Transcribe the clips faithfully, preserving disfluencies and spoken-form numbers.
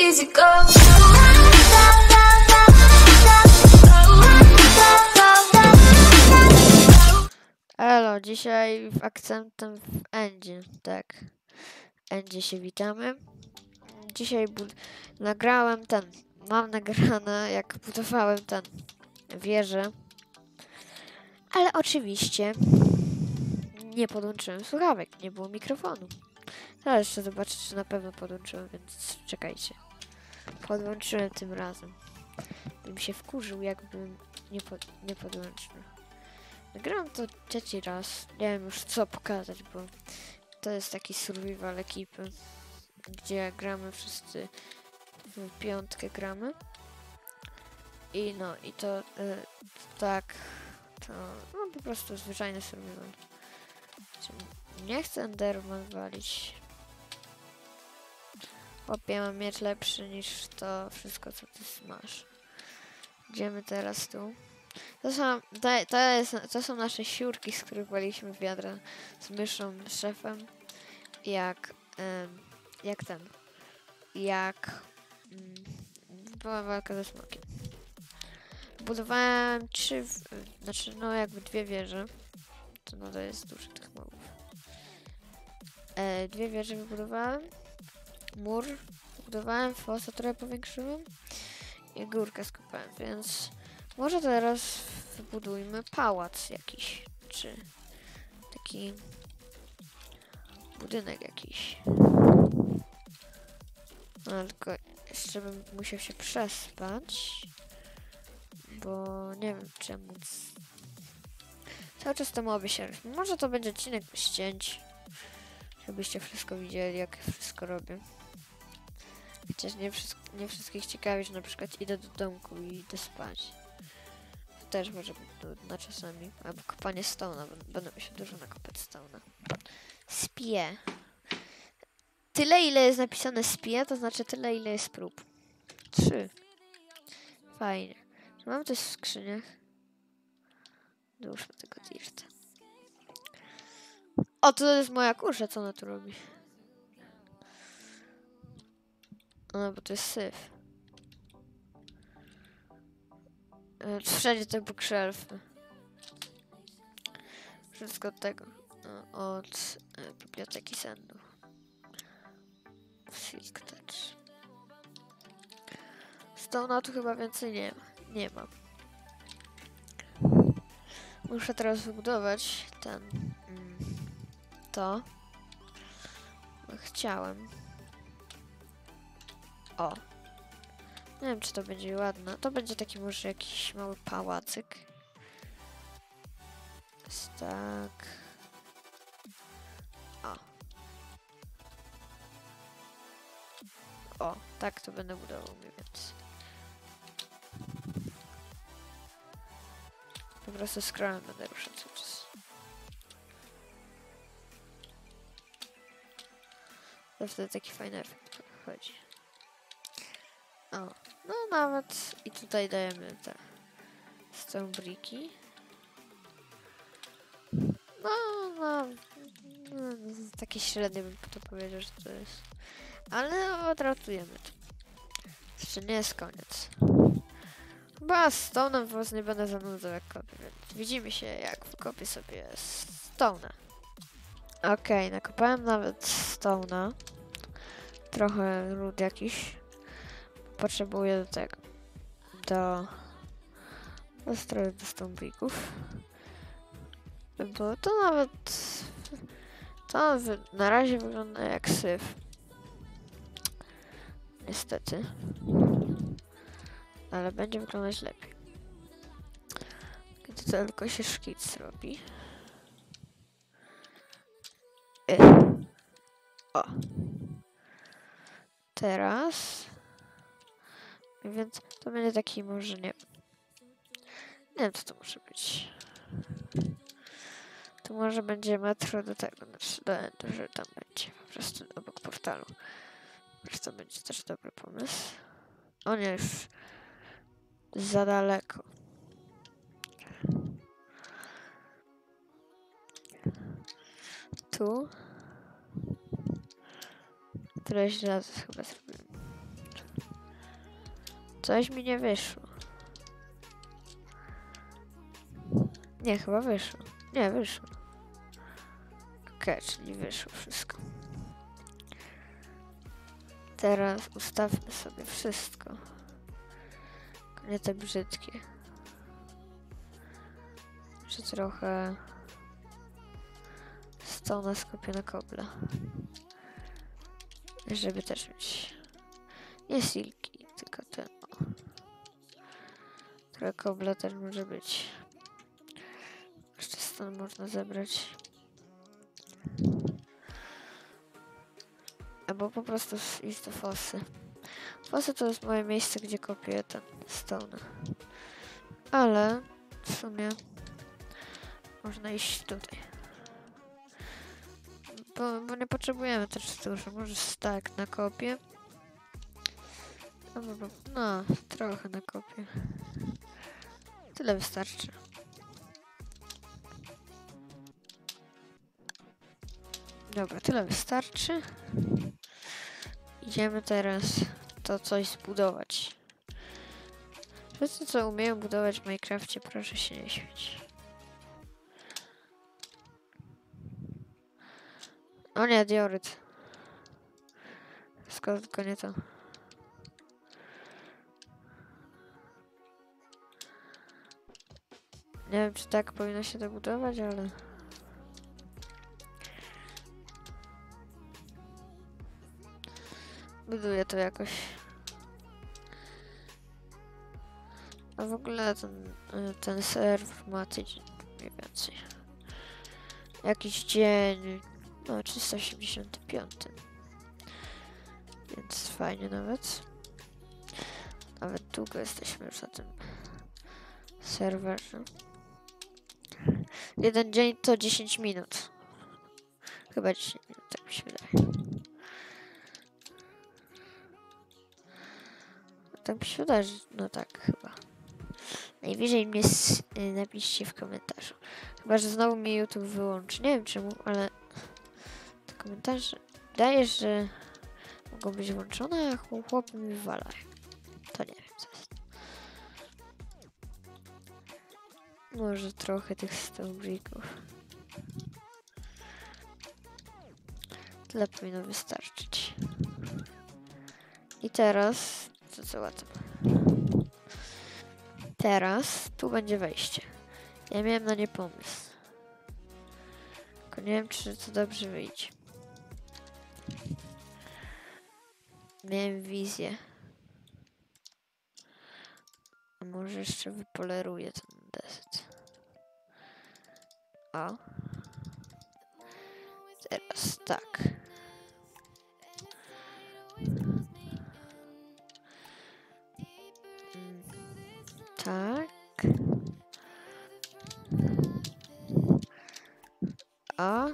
easy go. Elo, dzisiaj w akcentem w Endzie, tak. Endzie się witamy. Dzisiaj nagrałem ten, mam nagrane jak budowałem ten wieżę. Ale oczywiście nie podłączyłem słuchawek, nie było mikrofonu. Teraz jeszcze zobaczę, czy na pewno podłączyłem, więc czekajcie. Podłączyłem tym razem. Bym się wkurzył, jakbym nie, pod, nie podłączył. Nagrałem to trzeci raz. Nie wiem już co pokazać, bo to jest taki survival ekipy, gdzie gramy wszyscy w piątkę gramy. I no, i to y, tak, to no po prostu zwyczajny survival. Nie chcę Enderman walić. Opie, mam miecz lepszy niż to wszystko, co ty masz. Idziemy teraz tu. To są, to, to, jest, to są nasze siurki, z których waliliśmy wiadra z myszą, z szefem. Jak, um, jak ten, jak um, była walka ze smokiem. Budowałem trzy, w, znaczy no jakby dwie wieże. To no to jest dużo tych małów. E, dwie wieże wybudowałem. Mur budowałem, fosa trochę powiększyłem i górkę skopałem, więc może teraz wybudujmy pałac jakiś, czy taki budynek jakiś. No tylko jeszcze bym musiał się przespać, bo nie wiem czemu. Cały czas te moby się... Może to będzie odcinek bez cięć, żebyście wszystko widzieli, jak wszystko robię. Chociaż nie, wszystko, nie wszystkich ciekawi, że na przykład idę do domku i idę spać. To też może być nudno czasami. Albo kopanie stone'a, będę mi się dużo nakopać stone'a. Spie. Tyle, ile jest napisane spie, to znaczy tyle, ile jest prób. Trzy. Fajnie. Czy mam coś w skrzyniach? Dołóżmy tego dirta. O, to jest moja kurza, co ona tu robi? No, bo to jest syf. Wszędzie te bookshelfy. Wszystko od tego. No, od e, biblioteki Sendu. Silk Touch. Stone'a tu chyba więcej nie ma. Nie ma. Muszę teraz wybudować ten... Mm, to. Chciałem. O. Nie wiem, czy to będzie ładne. To będzie taki może jakiś mały pałacyk. Jest tak. O. O, tak to będę budował mniej więcej. Po prostu scrollem będę ruszał cały czas. To wtedy taki fajny efekt wychodzi. O, no nawet i tutaj dajemy te stone bricki. No, no, no, takie średnie bym to powiedział, że to jest. Ale odratujemy to. Jeszcze nie jest koniec. Chyba stone'em was nie będę zanudzał jak kopię, więc widzimy się jak wykopię sobie stone'a. Okej, okay, nakopałem nawet stone'a. Trochę ród jakiś. Potrzebuję do tego. Do... do stroju do stone bricków. Bo to nawet... To na razie wygląda jak syf. Niestety. Ale będzie wyglądać lepiej. Gdy tylko się szkic robi. Y. O. Teraz. Więc to będzie taki może nie... Nie wiem co to może być. To może będzie metro do tego, znaczy do endu, że tam będzie po prostu obok portalu. Że to będzie też dobry pomysł. O nie, już za daleko. Tu. Tyle źle chyba zrobiłem. Coś mi nie wyszło. Nie, chyba wyszło. Nie, wyszło. Okej, czyli wyszło wszystko. Teraz ustawmy sobie wszystko. Tylko nie te brzydkie. Jeszcze trochę stona skopię na kobla. Żeby też mieć nie silki, tylko ten. O. Trochę kobla też może być. Jeszcze ston można zebrać. Albo po prostu iść do fosy. Fosy to jest moje miejsce, gdzie kopię ten stone. Ale w sumie można iść tutaj. Bo, bo nie potrzebujemy też dużo. Może tak na kopię. No, no, trochę na kopię. Tyle wystarczy. Dobra, tyle wystarczy. Idziemy teraz to coś zbudować. Wszyscy, co umieją budować w Minecrafcie, proszę się nie śmiać. O nie, dioryt. Skoro tylko nie to. Nie wiem, czy tak powinno się to budować, ale... Buduję to jakoś. A w ogóle ten, ten serwer ma tydzień mniej więcej. Jakiś dzień, no trzysta osiemdziesiąt pięć. Więc fajnie nawet. Nawet długo jesteśmy już na tym serwerze. Jeden dzień to dziesięć minut. Chyba dziesięć minut, tak mi się wydaje. Tak mi się wydaje, że no tak chyba. Najwyżej mnie napiszcie w komentarzu. Chyba, że znowu mi YouTube wyłączy. Nie wiem czemu, ale te komentarze wydaje, że mogą być włączone, a chłopy mi wywalają. To nie wiem co jest. Może trochę tych stonebricków. Tyle powinno wystarczyć. I teraz... Co co łatwo. Teraz tu będzie wejście. Ja miałem na nie pomysł. Tylko nie wiem, czy to dobrze wyjdzie. Miałem wizję. A może jeszcze wypoleruję ten deset. O. Teraz tak. Tak. O.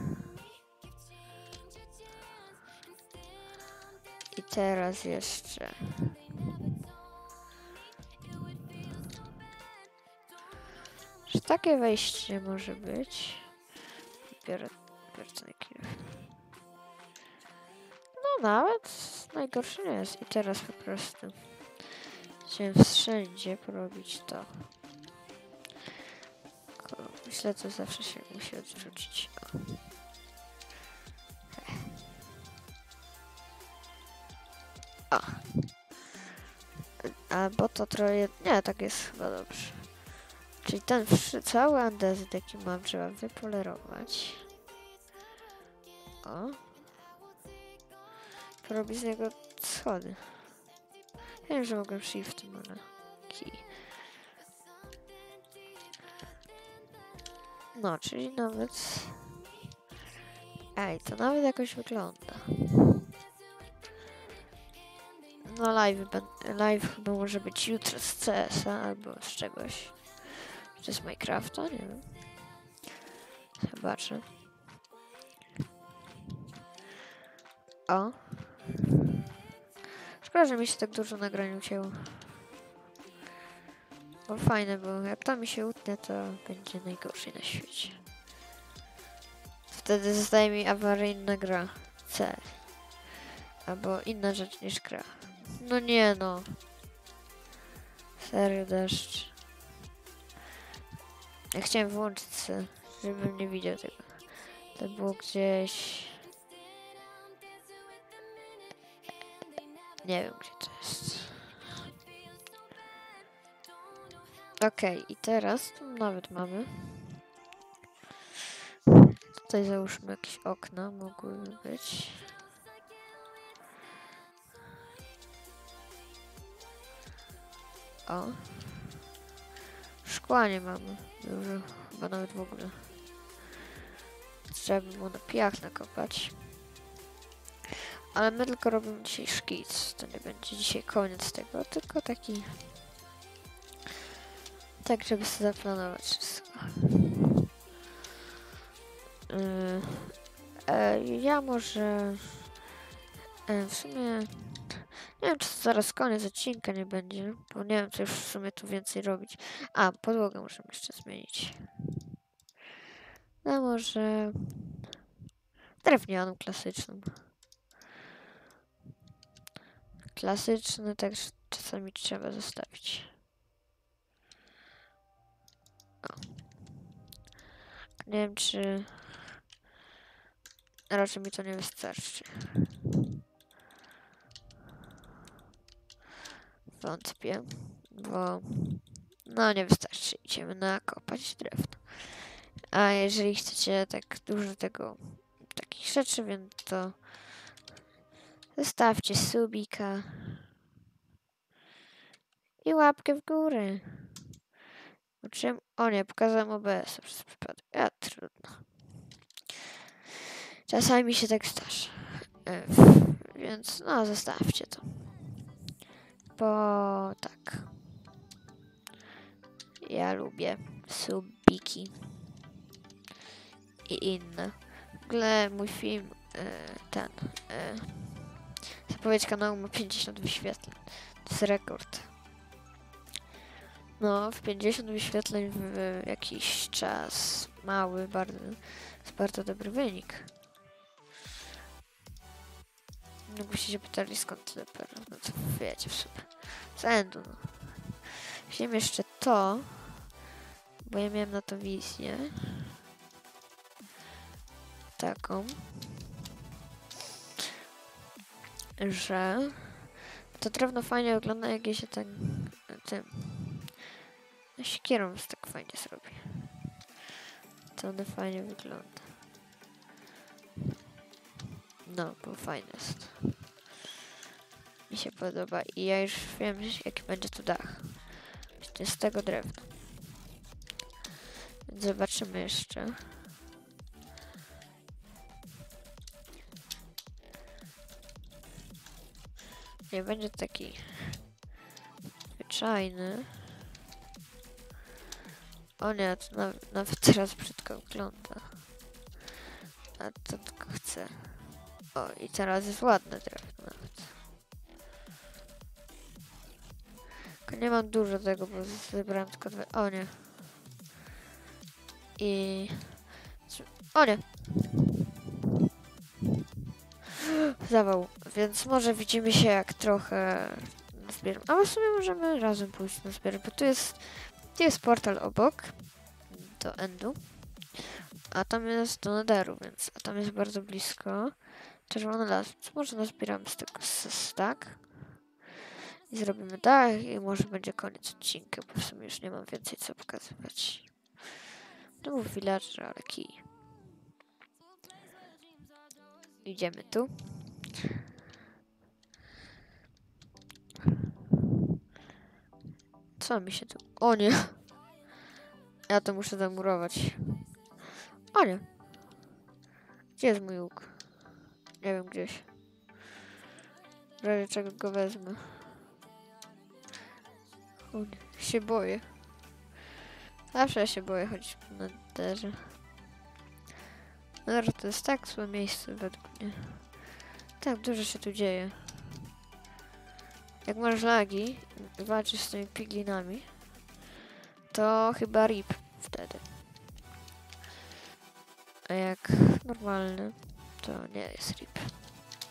I teraz jeszcze. Że takie wejście może być. Biorę, biorę ten kill. No nawet najgorsze nie jest. I teraz po prostu chciałem wszędzie porobić to. Myślę, to zawsze się musi odrzucić. O. Albo to trochę... Nie, tak jest chyba dobrze. Czyli ten cały andezyt, jaki mam, trzeba wypolerować. O. Porobić z niego schody. Ja wiem, że mogę shiftem, ale... Key. No, czyli nawet... Ej, to nawet jakoś wygląda. No live, live chyba może być jutro z C S a albo z czegoś. Czy z Minecrafta? Nie wiem. Zobaczę. O. Szkoda, że mi się tak dużo nagrań ucięło. Bo fajne, bo jak to mi się utnie, to będzie najgorszej na świecie. Wtedy zostaje mi awaryjna gra C. Albo inna rzecz niż gra. No nie no. Serio deszcz. Ja chciałem włączyć se, żebym nie widział tego. To było gdzieś... Nie wiem, gdzie to jest. Okej, okay, i teraz tu nawet mamy. Tutaj załóżmy jakieś okna, mogłyby być. O. Szkła nie mamy. Dużo, chyba nawet w ogóle. Trzeba by było na piach nakopać. Ale my tylko robimy dzisiaj szkic. To nie będzie dzisiaj koniec tego, tylko taki... Tak, żeby sobie zaplanować wszystko. Yy, e, ja może... E, w sumie... Nie wiem, czy to zaraz koniec odcinka nie będzie, bo nie wiem, co już w sumie tu więcej robić. A, podłogę muszę jeszcze zmienić. No może... Drewnianą, klasyczną. Klasyczny też czasami trzeba zostawić. O. Nie wiem, czy... Raczej mi to nie wystarczy. Wątpię, bo... No, nie wystarczy. Idziemy nakopać drewno. A jeżeli chcecie tak dużo tego... takich rzeczy, więc to... Zostawcie subika. I łapkę w górę. O czym? O nie, pokazałem O B S przez przypadek. A, trudno. Czasami się tak zdarza. E, więc no, zostawcie to. Bo tak. Ja lubię subiki. I inne. W ogóle mój film, e, ten, e, zapowiedź kanału ma pięćdziesiąt wyświetleń. To jest rekord. No, w pięćdziesiąt wyświetleń w jakiś czas mały, bardzo, jest bardzo dobry wynik. No byście się pytali, skąd tyle perł. No to wiecie w sumie. Z Endu, no. Wziąłem jeszcze to, bo ja miałem na to wizję. Taką. Że to drewno fajnie wygląda, jak je się tak tym siekierą tak fajnie zrobi. To one fajnie wygląda. No, bo fajne jest. Mi się podoba i ja już wiem, jaki będzie tu dach. To jest z tego drewna. Więc zobaczymy jeszcze. Nie będzie taki zwyczajny. O nie, to nawet, nawet teraz brzydko wygląda. A to tylko chcę. O, i teraz jest ładne drewno nawet. Tylko nie mam dużo tego, bo zebrałem tylko dwa... O nie. I... O nie. Zawał. Więc może widzimy się, jak trochę zbieram. A w sumie możemy razem pójść na zbiery, bo tu jest... Tu jest portal obok. Do Endu. A tam jest do Netheru, więc... A tam jest bardzo blisko. Czerwony las, więc może nazbieramy z tego stack. I zrobimy dach i może będzie koniec odcinka, bo w sumie już nie mam więcej co pokazywać. To był villager, ale kij. Idziemy tu. Co mi się tu... O nie! Ja to muszę zamurować. O nie! Gdzie jest mój łuk? Nie wiem, gdzieś. W razie czego go wezmę. O nie, się boję. Zawsze ja się boję chodzić po Netherze. Nether to jest tak złe miejsce według mnie. Tak dużo się tu dzieje. Jak masz lagi i walczysz z tymi piglinami, to chyba rip wtedy. A jak normalny, to nie jest rip.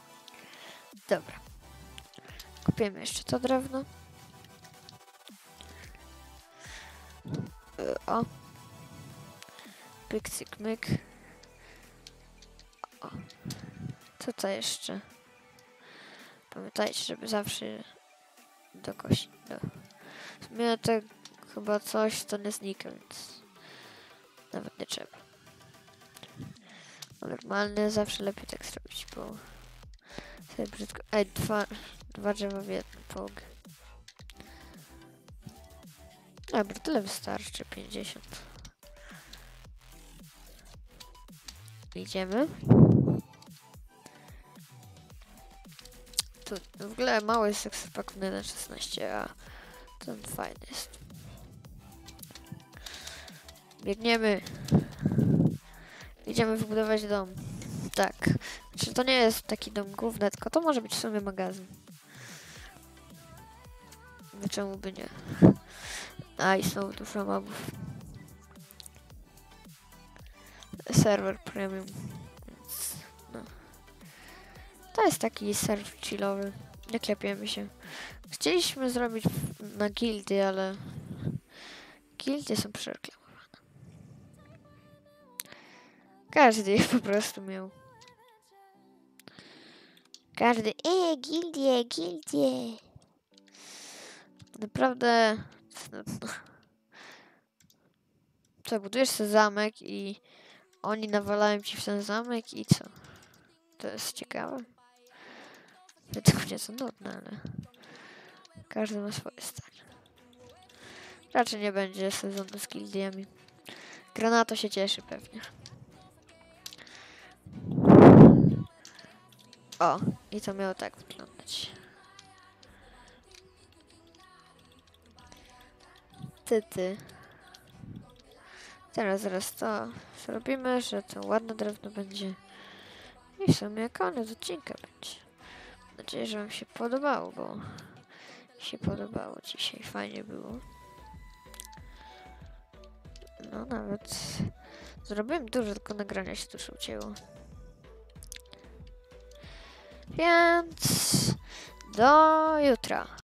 Dobra. Kupiemy jeszcze to drewno. Yy, o. Pyk, cyk, myk. O. Co to jeszcze? Pamiętajcie, żeby zawsze do kości. Do... W sumie to chyba coś, to nie znika, więc nawet nie trzeba. No, normalnie zawsze lepiej tak zrobić, bo sobie brzydko... Ej, dwa, dwa drzewa w jednym połowę. Dobra, tyle wystarczy, pięćdziesiąt. Idziemy. Tu w ogóle mały jest ekspakowany na szesnaście, a ten fajny jest. Biegniemy. Idziemy wybudować dom. Tak. Znaczy to nie jest taki dom główny, tylko to może być w sumie magazyn. No czemu by nie? A i znowu dużo mobów. Serwer premium. Więc no. To jest taki serwer chillowy. Nie klepiemy się. Chcieliśmy zrobić na gildie, ale gildie są przereklamowane. Każdy ich po prostu miał. Każdy, eee, gildie, gildie. Naprawdę. Co, budujesz sobie zamek i oni nawalają ci w ten zamek i co? To jest ciekawe. Według mnie to nudne, ale każdy ma swoje zdanie. Raczej nie będzie sezonu z gildiami. Granato się cieszy pewnie. O, i to miało tak wyglądać. Ty, ty. Teraz zaraz to zrobimy, że to ładne drewno będzie. I w sumie koniec odcinka będzie. Mam nadzieję, że wam się podobało, bo mi się podobało dzisiaj. Fajnie było. No nawet zrobiłem dużo, tylko nagrania się dużo ucięło. Więc do jutra.